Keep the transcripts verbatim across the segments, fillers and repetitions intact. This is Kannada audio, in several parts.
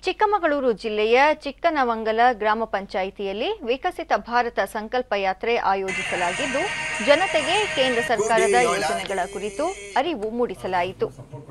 ಚಿಕ್ಕಮಗಳೂರು ಜಿಲ್ಲೆಯ ಚಿಕ್ಕನವಂಗಲ ಗ್ರಾಮ ಪಂಚಾಯಿತಿಯಲ್ಲಿ ವಿಕಸಿತ ಭಾರತ ಸಂಕಲ್ಪ ಯಾತ್ರೆ ಆಯೋಜಿಸಲಾಗಿದ್ದು ಜನತೆಗೆ ಕೇಂದ್ರ ಸರ್ಕಾರದ ಯೋಜನೆಗಳ ಕುರಿತು ಅರಿವು ಮೂಡಿಸಲಾಯಿತು.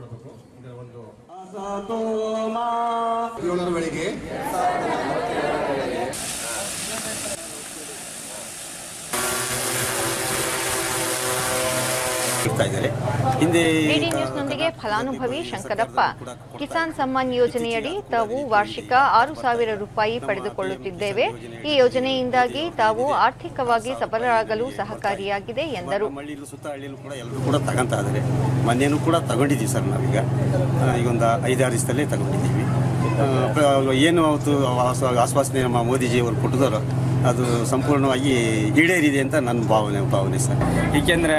ಡಿಡಿ ನ್ಯೂಸ್ನೊಂದಿಗೆ ಫಲಾನುಭವಿ ಶಂಕರಪ್ಪ ಕಿಸಾನ್ ಸಮ್ಮಾನ್ ಯೋಜನೆಯಡಿ ತಾವು ವಾರ್ಷಿಕ ಆರು ಸಾವಿರ ರೂಪಾಯಿ ಪಡೆದುಕೊಳ್ಳುತ್ತಿದ್ದೇವೆ. ಈ ಯೋಜನೆಯಿಂದಾಗಿ ತಾವು ಆರ್ಥಿಕವಾಗಿ ಸಬಲರಾಗಲು ಸಹಕಾರಿಯಾಗಿದೆ ಎಂದರು. ಕೂಡ ತಗೊಂತಾ ಇದ್ದಾರೆ. ಮೊನ್ನೆನೂ ಕೂಡ ತಗೊಂಡಿದ್ದೀವಿ ಸರ್. ನಾವೀಗ ಈಗ ಒಂದು ಐದಾರು ದಿವಸದಲ್ಲೇ ತಗೊಂಡಿದ್ದೀವಿ. ಏನು ಅವತ್ತು ಆಶ್ವಾಸನೆ ನಮ್ಮ ಮೋದಿಜಿಯವರು ಕೊಟ್ಟಿದ್ದಾರೆ ಅದು ಸಂಪೂರ್ಣವಾಗಿ ಈಡೇರಿದೆ ಅಂತ ನನ್ನ ಭಾವನೆ ಭಾವನೆ ಸರ್. ಏಕೆಂದರೆ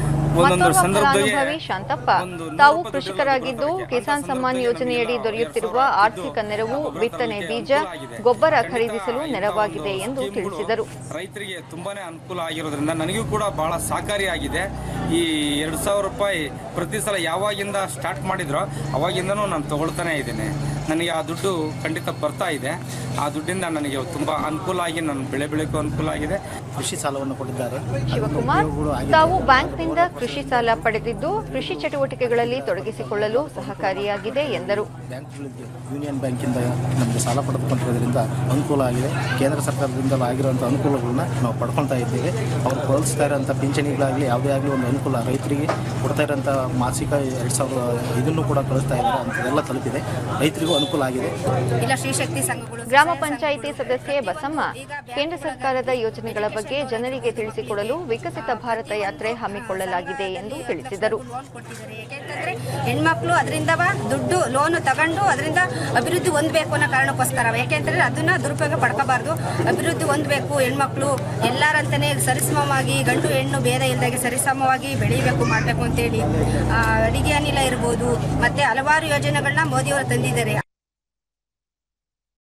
ಫಲಾನುಭವಿ ಶಾಂತಪ್ಪ ತಾವು ಕೃಷಿಕರಾಗಿದ್ದು ಕಿಸಾನ್ ಸಮ್ಮಾನ್ ಯೋಜನೆಯಡಿ ದೊರೆಯುತ್ತಿರುವ ಆರ್ಥಿಕ ನೆರವು ಬಿತ್ತನೆ ಬೀಜ ಗೊಬ್ಬರ ಖರೀದಿಸಲು ನೆರವಾಗಿದೆ ಎಂದು ತಿಳಿಸಿದರು. ರೈತರಿಗೆ ತುಂಬಾನೇ ಅನುಕೂಲ ಆಗಿರೋದ್ರಿಂದ ನನಗೂ ಕೂಡ ಬಹಳ ಸಹಕಾರಿಯಾಗಿದೆ. ಈ ಎರಡು ಸಾವಿರ ರೂಪಾಯಿ ಪ್ರತಿ ಸಲ ಯಾವಾಗಿಂದ ಸ್ಟಾರ್ಟ್ ಮಾಡಿದ್ರೋ ಅವಾಗಿಂದನೂ ನಾನು ತಗೊಳ್ತಾನೆ ಇದ್ದೇನೆ. ನನಗೆ ಆ ದುಡ್ಡು ಖಂಡಿತ ಬರ್ತಾ ಇದೆ. ಆ ದುಡ್ಡಿಂದ ನನಗೆ ತುಂಬಾ ಅನುಕೂಲ ಆಗಿ ನನ್ನ ಬೆಳೆ ಬೆಳೆಗೂ ಅನುಕೂಲ ಆಗಿದೆ. ಕೃಷಿ ಸಾಲವನ್ನು ಕೊಟ್ಟಿದ್ದಾರೆ. ಶಿವಕುಮಾರ್ ತಾವು ಬ್ಯಾಂಕ್ನಿಂದ ಕೃಷಿ ಸಾಲ ಪಡೆದಿದ್ದು ಕೃಷಿ ಚಟುವಟಿಕೆಗಳಲ್ಲಿ ತೊಡಗಿಸಿಕೊಳ್ಳಲು ಸಹಕಾರಿಯಾಗಿದೆ ಎಂದರು. ಯೂನಿಯನ್ ಬ್ಯಾಂಕಿಂದ ನಮಗೆ ಸಾಲ ಪಡೆದುಕೊಂಡಿರೋದ್ರಿಂದ ಅನುಕೂಲ ಆಗಿದೆ. ಕೇಂದ್ರ ಸರ್ಕಾರದಿಂದ ಆಗಿರುವಂಥ ಅನುಕೂಲಗಳನ್ನ ನಾವು ಪಡ್ಕೊಳ್ತಾ ಇದ್ದೇವೆ. ಅವರು ಕಳಿಸ್ತಾ ಇರೋಂಥ ಪಿಂಚಣಿಗಳಾಗಲಿ ಯಾವುದೇ ಆಗಲಿ ಒಂದು ಅನುಕೂಲ ರೈತರಿಗೆ ಕೊಡ್ತಾ ಇರೋಂಥ ಮಾಸಿಕ ಎರಡು ಸಾವಿರ ಇದನ್ನು ಕೂಡ ಕಳಿಸ್ತಾ ಇದ್ದಾರೆ. ಅಂಥದ್ದೆಲ್ಲ ತಲುಪಿದೆ. ರೈತರಿಗೂ ಅನುಕೂಲ ಆಗಿದೆ. ಗ್ರಾಮ ಪಂಚಾಯಿತಿ ಸದಸ್ಯೆ ಬಸಮ್ಮ ಕೇಂದ್ರ ಸರ್ಕಾರದ ಯೋಜನೆಗಳ ಬಗ್ಗೆ ಜನರಿಗೆ ತಿಳಿಸಿಕೊಡಲು ವಿಕಸಿತ ಭಾರತ ಯಾತ್ರೆ ಹಮ್ಮಿಕೊಳ್ಳಲಾಗಿದೆ ಎಂದು ತಿಳಿಸಿದರು. ಹೆಣ್ಮಕ್ಳು ಅದರಿಂದ ದುಡ್ಡು ಲೋನು ತಗೊಂಡು ಅದರಿಂದ ಅಭಿವೃದ್ಧಿ ಹೊಂದಬೇಕು ಅನ್ನೋ ಕಾರಣಕ್ಕೋಸ್ಕರ, ಯಾಕೆಂದ್ರೆ ಅದನ್ನ ದುರುಪಯೋಗ ಪಡ್ಕೋಬಾರ್ದು. ಅಭಿವೃದ್ಧಿ ಹೊಂದಬೇಕು, ಹೆಣ್ಮಕ್ಳು ಎಲ್ಲರಂತಾನೆ ಸರಿಸಮವಾಗಿ ಗಂಡು ಹೆಣ್ಣು ಭೇದ ಇಲ್ಲದಾಗೆ ಸರಿಸಮವಾಗಿ ಬೆಳೀಬೇಕು ಮಾಡಬೇಕು ಅಂತೇಳಿ ಅಡಿಗೆ ಅನಿಲ ಇರ್ಬೋದು ಮತ್ತೆ ಹಲವಾರು ಯೋಜನೆಗಳನ್ನ ಮೋದಿಯವರು ತಂದಿದ್ದಾರೆ.